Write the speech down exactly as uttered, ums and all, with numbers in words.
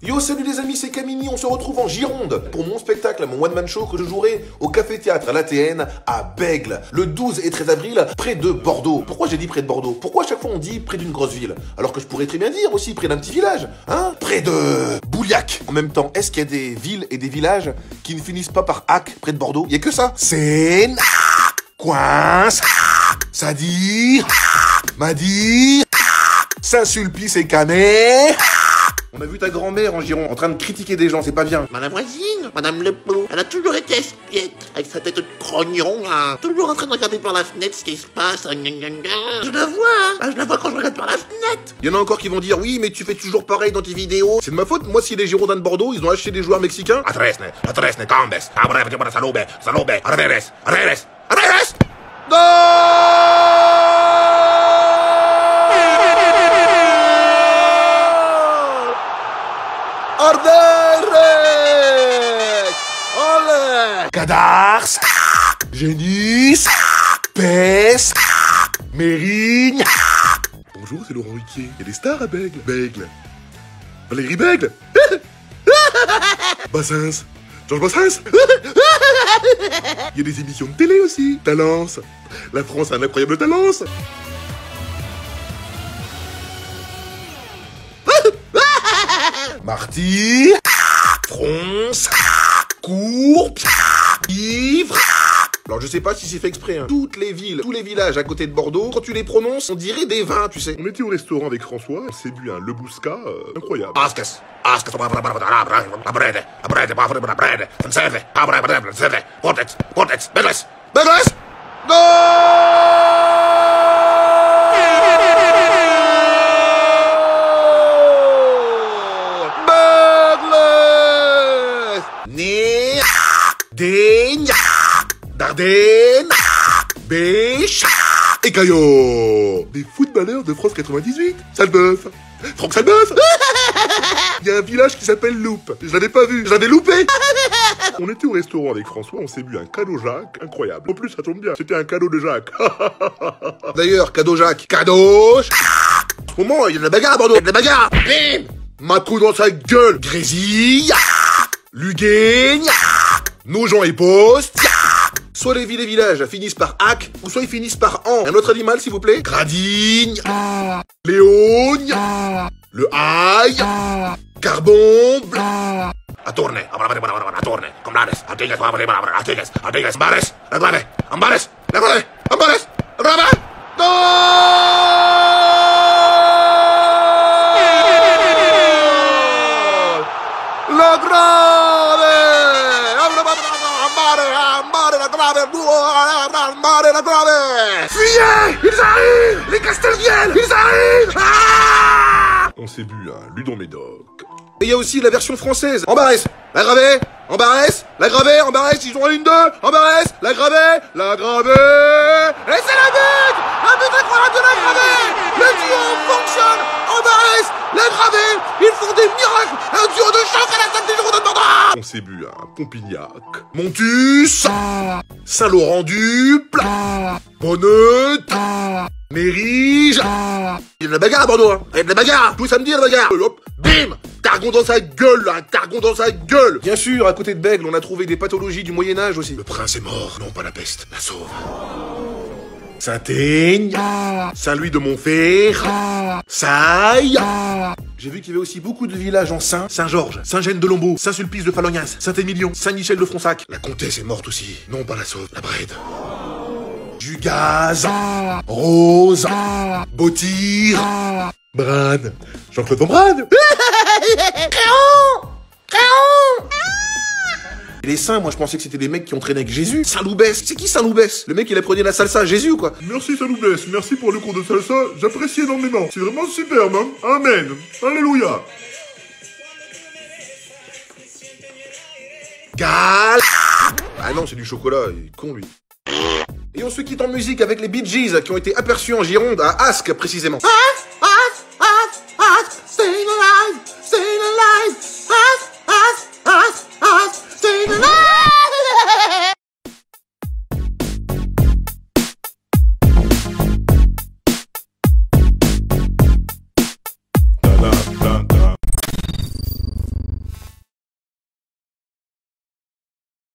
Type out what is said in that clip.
Yo, salut les amis, c'est Camini, on se retrouve en Gironde pour mon spectacle, mon one-man show que je jouerai au Café-Théâtre l'A T N à Bègles, le douze et treize avril, près de Bordeaux. Pourquoi j'ai dit près de Bordeaux? Pourquoi à chaque fois on dit près d'une grosse ville? Alors que je pourrais très bien dire aussi près d'un petit village, hein? Près de Bouliac. En même temps, est-ce qu'il y a des villes et des villages qui ne finissent pas par Ac près de Bordeaux? Il y a que ça. C'est Coince, Sadir, Madir, Saint-Sulpice et Canet. On a vu ta grand-mère en Gironde en train de critiquer des gens, c'est pas bien. Madame voisine, Madame Lepeau, elle a toujours été espiègle, avec sa tête de crognon, là. Toujours en train de regarder par la fenêtre ce qui se passe. Je la vois, hein. Je la vois quand je regarde par la fenêtre. Il y en a encore qui vont dire, oui, mais tu fais toujours pareil dans tes vidéos. C'est de ma faute, moi, si les Girondins de Bordeaux, ils ont acheté des joueurs mexicains. Atresne, atresne, cambes, salube, salube, reves, reves, reves. Cadars, Génis, Pes, Mérigne. Bonjour, c'est Laurent Ruquier. Il y a des stars à Bègles. Bègles. Valérie Bègles. Bassins. Georges Bassins. Il y a des émissions de télé aussi. Talence. La France a un incroyable talence. Marty. Fronce. Courbe. Ivre. Alors je sais pas si c'est fait exprès, hein. Toutes les villes, tous les villages à côté de Bordeaux, quand tu les prononces, on dirait des vins, tu sais. On était au restaurant avec François, on s'est bu un Lebouska, euh, incroyable. Askas, askas, bread, bread, bread, conserve, bread, portet, portet, bedres, bedres, Daigne, Dardenne, Bêche et Caillot. Des footballeurs de France quatre-vingt-dix-huit. Salbeuf. Franck Salbeuf. Il y a un village qui s'appelle Loupe. Je l'avais pas vu, je l'avais loupé. On était au restaurant avec François, on s'est bu un cadeau Jacques incroyable. En plus, ça tombe bien, c'était un cadeau de Jacques. D'ailleurs, cadeau Jacques, cadeau Jacques. En ce moment, il y a de la bagarre à Bordeaux. Il y a de la bagarre. Bim. Macron dans sa gueule. Grésille. Luguaigne. Nogent et Poste. Soit les villes et villages finissent par ac, ou soit ils finissent par an. Un autre animal, s'il vous plaît. Gradigne. Léogne. Le ail. Carbon. A tourne. A tourne. Comme l'ades. Artigues. Artigues. Artigues. Ambares. La grave. Ambares. La grave. Ambares. La grave. La grave. Fuyez! Ils arrivent! Les Castelviels! Ils arrivent! Ah! On s'est bu un Ludon Médoc. Et il y a aussi la version française. Ambarès, la gravée, Ambarès, la gravée, Ambarès, ils sont en ligne deux, Ambarès, la gravée, la gravée. Et c'est la but! La but incroyable de la gravée! Le duo fonctionne! Ambarès, la gravée, ils font des miracles! Un duo de choc à la tête des Girondins de Bordeaux! On s'est bu un Pompignac, Montus, Saint-Laurent-du-Plat, Bonneuil, Mérige. Il y a de la bagarre à Bordeaux, hein. Il y a de la bagarre. Tous les samedis, il y a de la bagarre. Hop, bim. Targon dans sa gueule, là. Targon dans sa gueule. Bien sûr, à côté de Bègles, on a trouvé des pathologies du Moyen-Âge aussi. Le prince est mort. Non, pas la peste. La sauve. Saint-Aigne, Saint-Louis de Montfort, Saille. J'ai vu qu'il y avait aussi beaucoup de villages en Saint, Saint-Georges, Saint-Gène-de-Lombeau, Saint-Sulpice de Falognas, Saint-Émilion, Saint-Michel de Fronsac. La comtesse est morte aussi. Non, pas la sauve, la Brède. Jugaz, Rose, Botire, Bran, Jean-Claude Van Bran. Créon, Créon. Et les saints, moi je pensais que c'était des mecs qui ont traîné avec Jésus. Saint-Loubès, c'est qui Saint-Loubès? Le mec il apprenait la salsa à Jésus quoi. Merci Saint-Loubès, merci pour le cours de salsa, j'apprécie énormément. C'est vraiment superbe, hein. Amen, alléluia. Gal. Ah non, c'est du chocolat, il est con lui. Et on se quitte en musique avec les Bee Gees qui ont été aperçus en Gironde, à Ascq précisément. Ask, ask, ask, ask, stay alive, stay alive, ask, ask, ask, ask, stay alive. Da, da, da.